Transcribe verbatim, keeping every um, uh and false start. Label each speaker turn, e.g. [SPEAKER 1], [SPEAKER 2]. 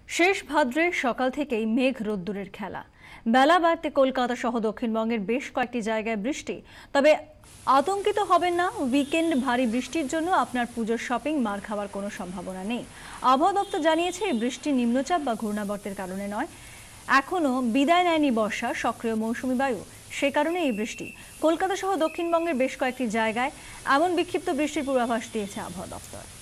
[SPEAKER 1] শেষ ভাদ্রে সকাল থেকেই মেঘ রোদ্দুরের খেলা। বেলা বাড়তে কলকাতা সহ দক্ষিণবঙ্গের বেশ কয়েকটি জায়গায় বৃষ্টি। তবে আতঙ্কিত হবেন না, উইকেন্ড ভারী বৃষ্টির জন্য আপনার পুজোর শপিং মার খাওয়ার কোনো সম্ভাবনা নেই। আবহাওয়া দপ্তর জানিয়েছে, এই বৃষ্টি নিম্নচাপ বা ঘূর্ণাবর্তের কারণে নয়, এখনও বিদায় নেয়নি বর্ষা সক্রিয় মৌসুমী বায়ু, সে কারণে এই বৃষ্টি। কলকাতা সহ দক্ষিণবঙ্গের বেশ কয়েকটি জায়গায় এমন বিক্ষিপ্ত বৃষ্টির পূর্বাভাস দিয়েছে আবহাওয়া দপ্তর।